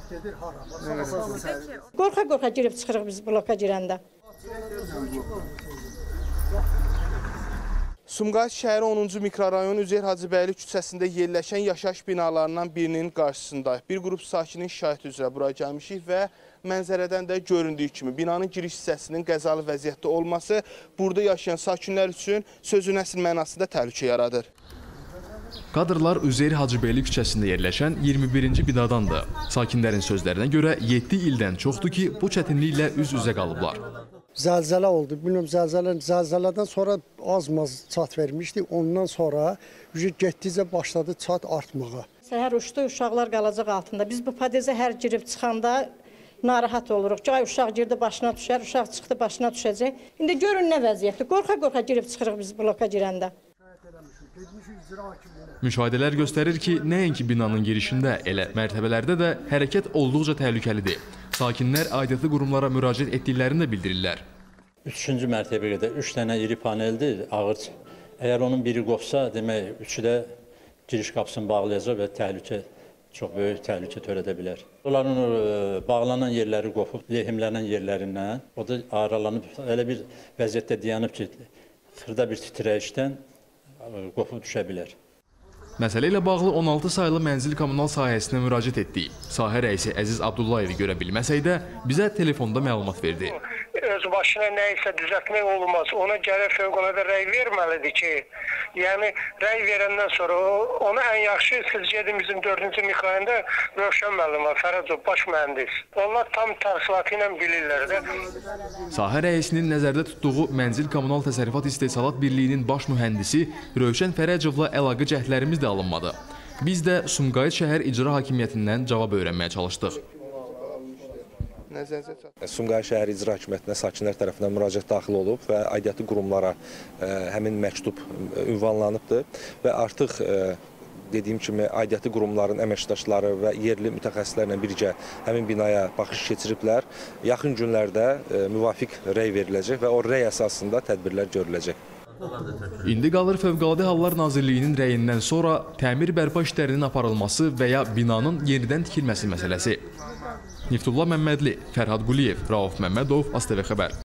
Qorxa-qorxa girib çıxırıq biz bloka girəndə. Sumqayıt şəhəri 10-cu mikrorayon Üzeyir Hacıbəyli küçəsində yerləşən yaşayış binalarından birinin qarşısında bir qrup sakinin şikayəti üzrə bura gəlmişik və mənzərədən də göründüyü kimi binanın giriş hissəsinin qəzalı vəziyyətdə olması burada yaşayan sakinlər üçün sözün əsl mənasında təhlükə yaradır. Kadrlar Üzeyir Hacıbəyli küçəsində yerləşən 21-ci binadandır. Sakinlərin sözlərinə görə 7 ildən çoxdur ki, bu çətinliklə üz-üzə qalıblar. Zəlzələ oldu. Bilmiyorum, zəlzələdən sonra az-maz çat vermişdi. Ondan sonra getdikcə başladı çat artmağa. Səhər uçdu, uşaqlar qalacaq altında. Biz bu padezə hər girib çıxanda narahat oluruq. Ay uşaq girdi başına düşər, uşaq çıxdı başına düşəcək. İndi görün nə vəziyyətdir. Qorxa-qorxa girib çıxırıq biz bloka girəndə. Müşahidələr göstərir ki, nəinki binanın girişində, elə mərtəbələrdə də hərəkət olduqca təhlükəlidir. Sakinlər aidiyyatlı qurumlara müraciət etdiklərini də bildirirlər. 3-cü mərtəbədə 3 dənə iri paneldir, ağır. Əgər onun biri qopsa, demək, üçü də giriş qapısını bağlayacaq və təhlükə, çox böyük təhlükə törədə bilər. Onların bağlanan yerləri qopub, lehimlənən yerlərindən, o da aralanıb, elə bir vəziyyətdə dayanıb ki, xırda bir titrəyişdən qopub düşə bilər. Məsələ ilə bağlı 16 sayılı mənzil kommunal sahəsinə müraciət etdik. Sahə rəisi Əziz Abdullayevi görə bilməsək də bizə telefonda məlumat verdi. Öz başına nə isə düzəltmək olmaz. Ona gərək fövqəladə rəy verməlidir ki, yəni rəy verəndən sonra ona ən yaxşı siz gedin bizim 4-cü mikroyonda Rövşən müəllim var, Fərəcov baş mühəndis. Onlar tam təfsilatı ilə bilirlər də. Sahə rəisinin nəzərdə tutduğu Mənzil Kommunal Təsərrüfat İstehsalat Birliyinin baş mühəndisi Rövşən Fərəcovla əlaqə cəhdlərimiz də alınmadı. Biz də Sumqayıt şəhər icra hakimiyyətindən cavab öyrənməyə çalışdıq. Sumqayıt şəhər icra hakimiyyətinə sakinlər tərəfindən müraciət daxil olub və aidiyyatlı qurumlara həmin məktub ünvanlanıbdır və artıq dediyim kimi aidiyyatlı qurumların əməkdaşları və yerli mütəxəssislərlə birgə həmin binaya baxış keçiriblər. Yaxın günlərdə müvafiq rəy veriləcək və o rəy əsasında tədbirlər görüləcək. İndi qalır Fövqəladə Hallar Nazirliyinin rəyindən sonra təmir bərpa işlərinin aparılması və ya binanın yenidən tikilməsi məsələsi. Niftullah Məmmədli, Fərhad Quliyev, Rauf Məmmədov, ASTV Xəbər.